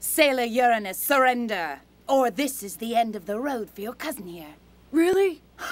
Sailor Uranus, surrender! Or this is the end of the road for your cousin here. Really?